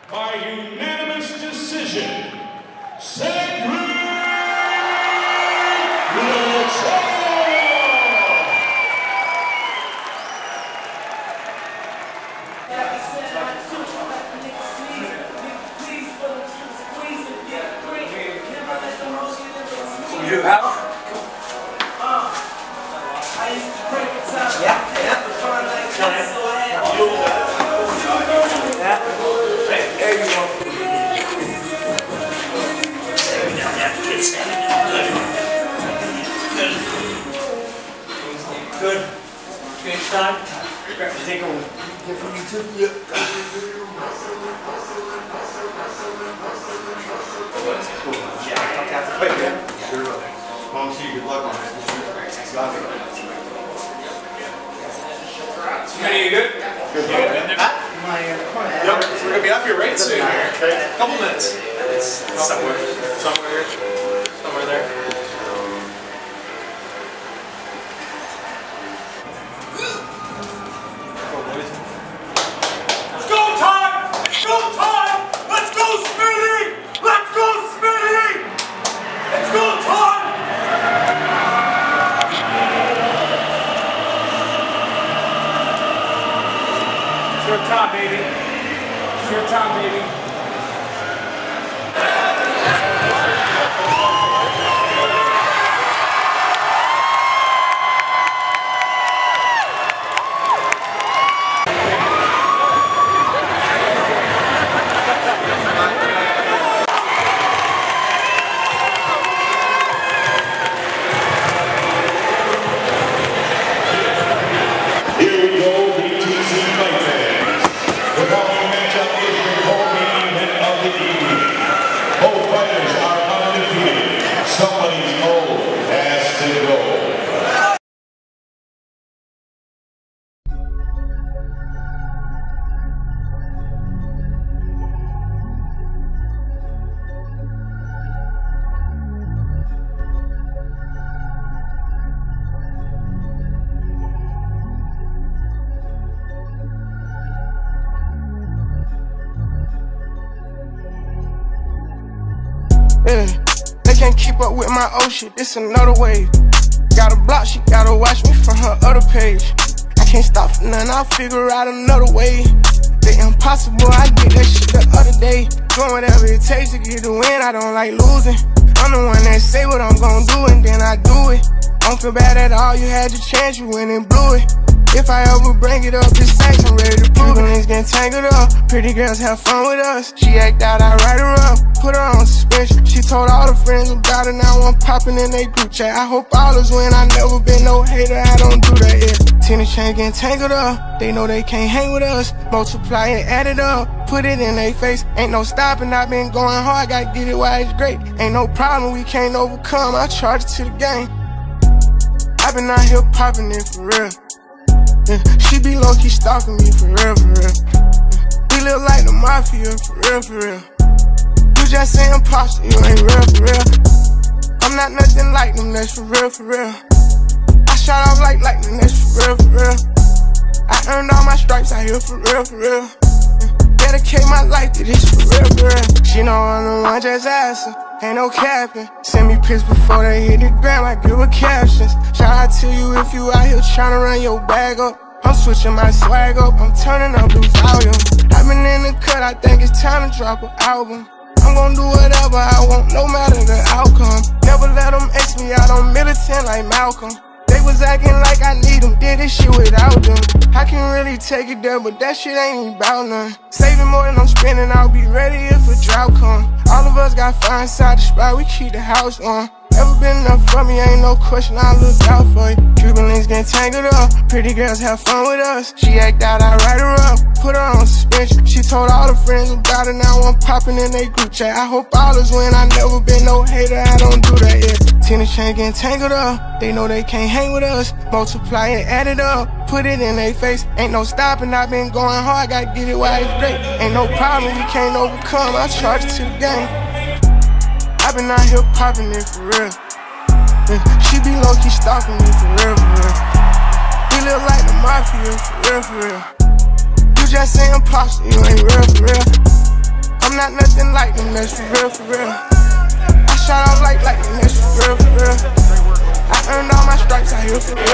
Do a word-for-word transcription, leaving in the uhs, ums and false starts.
By unanimous decision, Bellator. You have? Yeah, yeah. Yeah. There you go. Good. Kingston. Take a get from you too. Yep. Yeah, I'll have to quit, man. Sure. Mom, see you. Good luck on it. Got it. Kenny, you good? Good. Yeah. Yep. So we're gonna be up here right soon here. Okay. Couple minutes. It's, it's somewhere. Somewhere. Somewhere there. Let's go, Todd! Let's go, Todd! Let's go, Smitty! Let's go, Smitty! Let's go, Todd! It's your time, baby. It's your time, baby. Here we go, B T C Fight fans. The following matchup is the co-main event of the evening. Both fighters are undefeated. Somebody's old has to go. Yeah, they can't keep up with my old shit, this another wave. Got a block, she gotta watch me from her other page. I can't stop for nothing, I'll figure out another way. The impossible, I did that shit the other day. Doing whatever it takes to get the win, I don't like losing. I'm the one that say what I'm gonna do and then I do it. Don't feel bad at all, you had your chance, you went and blew it. If I ever bring it up, it's sex, I'm ready to prove it. Things getting tangled up, pretty girls have fun with us. She act out, I write her up, put her on suspension. She told all her friends about it, now I'm popping in they group chat. I hope all is win, I never been no hater, I don't do that, yeah. Tennis chain getting tangled up, they know they can't hang with us. Multiply and add it up, put it in they face. Ain't no stopping, I been going hard, gotta get it while it's great. Ain't no problem we can't overcome, I charge it to the game. I been out here popping it for real. Yeah, she be low-key stalking me for real, for real. Yeah, we live like the mafia, for real, for real. You just say imposter, you ain't real, for real. I'm not nothing like them, that's for real, for real. I shot off like lightning, that's for real, for real. I earned all my stripes out here, for real, for real. Yeah, dedicate my life to this, for real, for real. She know I'm the one, just ask her, ain't no capping. Send me pics before they hit the gram, I give her captions. Shout out to you if you out here tryna run your bag up. I'm switching my swag up, I'm turning up the volume. I've been in the cut, I think it's time to drop an album. I'm gon' do whatever I want, no matter the outcome. Never let them X me out, I'm militant like Malcolm. They was acting like I need them, did this shit without them. I can really take it there, but that shit ain't even about none. Saving more than I'm spending, I'll be ready if a drought come. All of us got fire inside the spot, we keep the house on. Never been enough for me, ain't no question, I look out for you. Cuban links getting tangled up, pretty girls have fun with us. She act out, I write her up, put her on suspension. She told all her friends about it, now I'm popping in they group chat. I hope all is win, I never been no hater, I don't do that, yeah. Tennis chain getting tangled up, they know they can't hang with us. Multiply and add it up, put it in they face. Ain't no stopping, I been going hard, gotta get it while it's great. Ain't no problem we can't overcome, I charge it to the game. I been out here popping it for real. Yeah, she be low-key stalking me for real, for real. We live like the mafia for real, for real. You just say imposter, you ain't real, for real. real for real.